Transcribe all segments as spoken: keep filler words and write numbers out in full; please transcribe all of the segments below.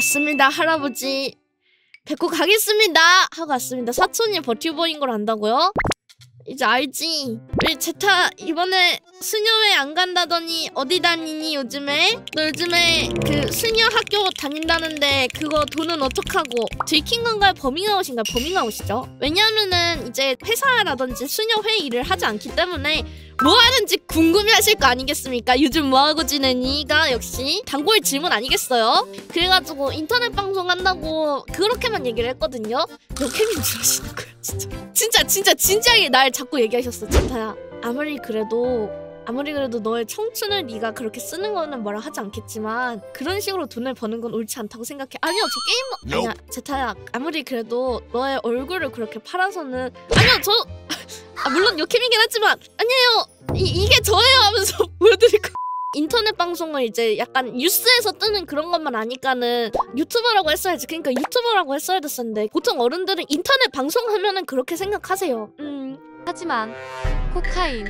갔습니다 할아버지. 뵙고 가겠습니다 하고 왔습니다. 사촌이 버튜버인 걸 안다고요? 이제 알지. 우리 제타 이번에 수녀회 안 간다더니 어디 다니니 요즘에? 너 요즘에 그 수녀 학교 다닌다는데 그거 돈은 어떡하고? 들킨 건가요? 버밍아웃인가요? 버밍아웃이죠. 왜냐하면은 이제 회사라든지 수녀회 일을 하지 않기 때문에 뭐 하는지 궁금해하실 거 아니겠습니까? 요즘 뭐하고 지내니?가 역시 단골 질문 아니겠어요? 그래가지고 인터넷 방송 한다고 그렇게만 얘기를 했거든요. 역행인 줄 아시는 거예요 진짜. 진짜 진짜 진지하게 날 자꾸 얘기하셨어. 제타야 아무리 그래도 아무리 그래도 너의 청춘을 네가 그렇게 쓰는 거는 뭐라 하지 않겠지만 그런 식으로 돈을 버는 건 옳지 않다고 생각해. 아니요 저 게임 아니야 제타야 아무리 그래도 너의 얼굴을 그렇게 팔아서는 아니요 저 아, 물론 역캠이긴 하지만 아니에요 이, 이게 저예요 하면서 보여드리고 인터넷 방송을 이제 약간 뉴스에서 뜨는 그런 것만 아니까는 유튜버라고 했어야지. 그러니까 유튜버라고 했어야 됐었는데 보통 어른들은 인터넷 방송하면은 그렇게 생각하세요. 음. 하지만 코카인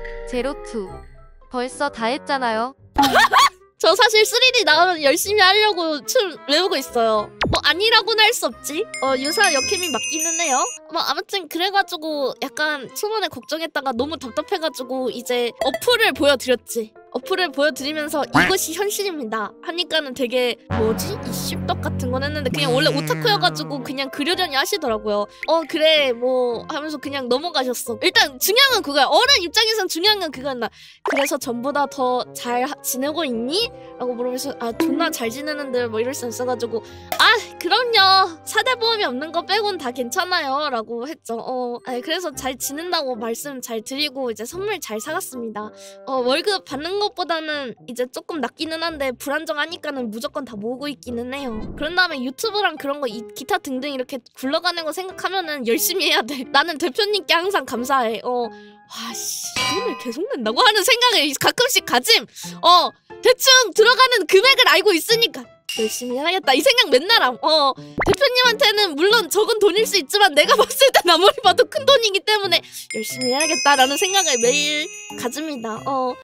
제로투 벌써 다 했잖아요. 저 사실 쓰리디 나오면 열심히 하려고 춤 외우고 있어요. 뭐 아니라고는 할 수 없지. 어 유사 역캠이 맞기는 해요. 뭐 아무튼 그래가지고 약간 초반에 걱정했다가 너무 답답해가지고 이제 어플을 보여드렸지. 어플을 보여드리면서 이것이 현실입니다 하니까는 되게 뭐지? 이 씹덕 같은 건 했는데 그냥 원래 오타쿠여가지고 그냥 그러려니 하시더라고요. 어 그래 뭐 하면서 그냥 넘어가셨어. 일단 중요한 건 그거야. 어른 입장에선 중요한 건 그거였나. 그래서 전보다 더 잘 지내고 있니? 라고 물으면서 아 존나 잘 지내는데 뭐 이럴 수 있어가지고 아 그럼요 사대보험이 없는 거 빼곤 다 괜찮아요 라고 했죠. 어 아니, 그래서 잘 지낸다고 말씀 잘 드리고 이제 선물 잘 사갔습니다. 어 월급 받는 것보다는 이제 조금 낫기는 한데 불안정하니까는 무조건 다 모으고 있기는 해요. 그런 다음에 유튜브랑 그런 거 이, 기타 등등 이렇게 굴러가는 거 생각하면은 열심히 해야 돼. 나는 대표님께 항상 감사해. 어 와씨 돈을 계속 낸다고 하는 생각을 가끔씩 가짐. 어 대충 들어가는 금액을 알고 있으니까 열심히 해야겠다 이 생각 맨날 함. 어 대표님한테는 물론 적은 돈일 수 있지만 내가 봤을 땐 아무리 봐도 큰 돈이기 때문에 열심히 해야겠다라는 생각을 매일 가집니다. 어